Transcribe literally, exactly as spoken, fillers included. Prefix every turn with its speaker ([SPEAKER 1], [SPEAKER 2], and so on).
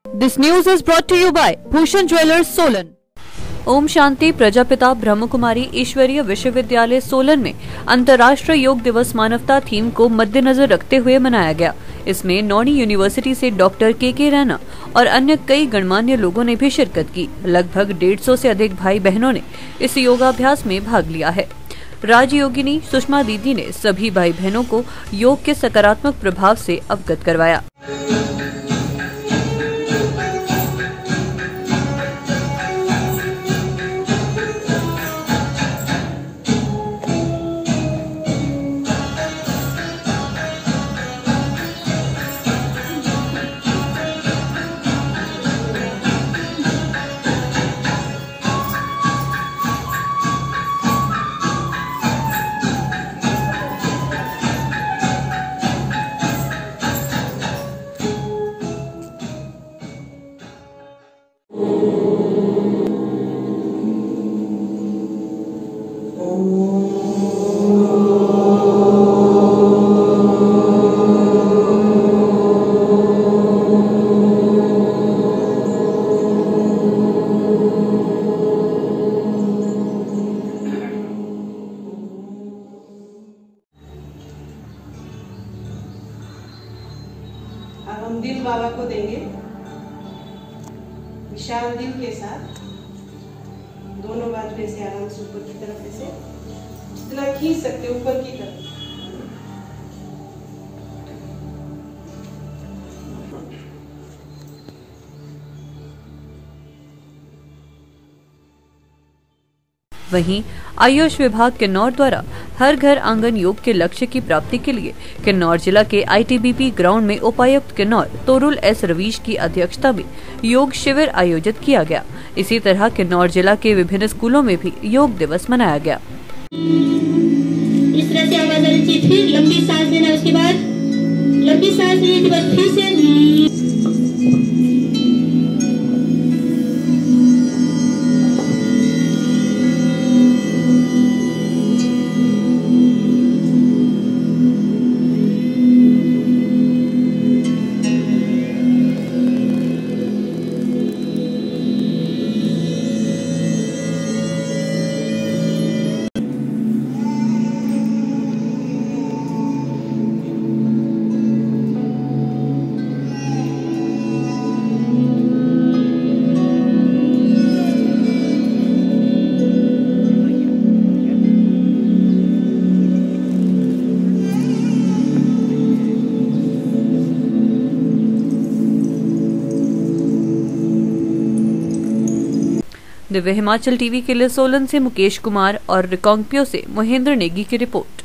[SPEAKER 1] This news is brought to you by Bhushan Jewellers, Solan. Om Shanti Prajapita Brahma Kumari ईश्वरीय विश्वविद्यालय सोलन में अंतर्राष्ट्रीय योग दिवस मानवता थीम को मद्देनजर रखते हुए मनाया गया। इसमें नौणी यूनिवर्सिटी से डॉक्टर के के रैना और अन्य कई गणमान्य लोगों ने भी शिरकत की। लगभग डेढ़ सौ से अधिक भाई बहनों ने इस योगाभ्यास में भाग लिया है। राजयोगिनी सुषमा दीदी ने सभी भाई बहनों को योग के सकारात्मक प्रभाव से अवगत करवाया।
[SPEAKER 2] अब हम दिल बाबा को देंगे। विशाल दिल के साथ दोनों बाजू से आराम से ऊपर की तरफ से जितना खींच सकते ऊपर की तरफ।
[SPEAKER 1] वहीं आयुष विभाग किन्नौर द्वारा हर घर आंगन योग के लक्ष्य की प्राप्ति के लिए किन्नौर जिला के I T B P ground में उपायुक्त किन्नौर तोरुल एस रवीश की अध्यक्षता में योग शिविर आयोजित किया गया। इसी तरह किन्नौर जिला के विभिन्न स्कूलों में भी योग दिवस मनाया गया।
[SPEAKER 3] इस तरह से आवाज आनी चाहिए। फिर लंबी सांस लेना, उसके बाद लंबी सांस लेने के बाद फिर से
[SPEAKER 1] दिव्य हिमाचल टीवी के लिए सोलन से मुकेश कुमार और रिकांगपियो से महेंद्र नेगी की रिपोर्ट।